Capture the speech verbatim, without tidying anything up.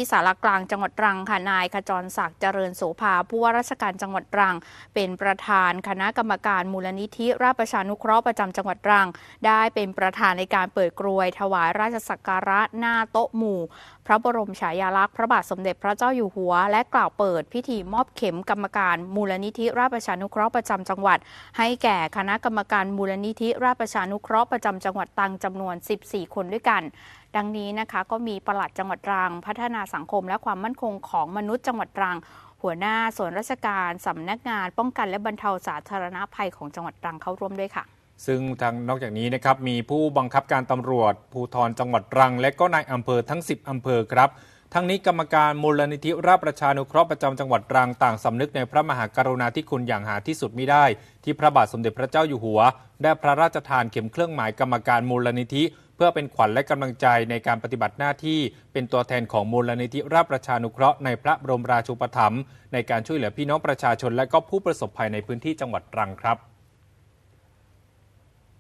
ที่ศาลากลางจังหวัดตรังค่ะนายขจรศักดิ์เจริญโสภาผู้ว่าราชการจังหวัดตรังเป็นประธานคณะกรรมการมูลนิธิราชประชานุเคราะห์ประจำจังหวัดตรังได้เป็นประธานในการเปิดกรวยถวายราชสักการะหน้าโต๊ะหมู่พระบรมฉายาลักษณ์พระบาทสมเด็จพระเจ้าอยู่หัวและกล่าวเปิดพิธีมอบเข็มกรรมการมูลนิธิราชประชานุเคราะห์ประจำจังหวัดให้แก่คณะกรรมการมูลนิธิราชประชานุเคราะห์ประจำจังหวัดตรังจำนวนสิบสี่คนด้วยกันดังนี้นะคะก็มีปลัดจังหวัดตรังพัฒนาสังคมและความมั่นคงของมนุษย์จังหวัดตรังหัวหน้าส่วนราชการสำนักงานป้องกันและบรรเทาสาธารณภัยของจังหวัดตรังเข้าร่วมด้วยค่ะซึ่งทางนอกจากนี้นะครับมีผู้บังคับการตำรวจภูธรจังหวัดตรังและก็นายอำเภอทั้งสิบอำเภอครับทั้งนี้กรรมการมูลนิธิราชประชานุเคราะห์ประจำจังหวัดตรังต่างสำนึกในพระมหากรุณาธิคุณอย่างหาที่สุดมิได้ที่พระบาทสมเด็จพระเจ้าอยู่หัวได้พระราชทานเข็มเครื่องหมายกรรมการมูลนิธิเพื่อเป็นขวัญและกำลังใจในการปฏิบัติหน้าที่เป็นตัวแทนของมูลนิธิราชประชานุเคราะห์ในพระบรมราชูปถัมภ์ในการช่วยเหลือพี่น้องประชาชนและก็ผู้ประสบภัยในพื้นที่จังหวัดตรังครับ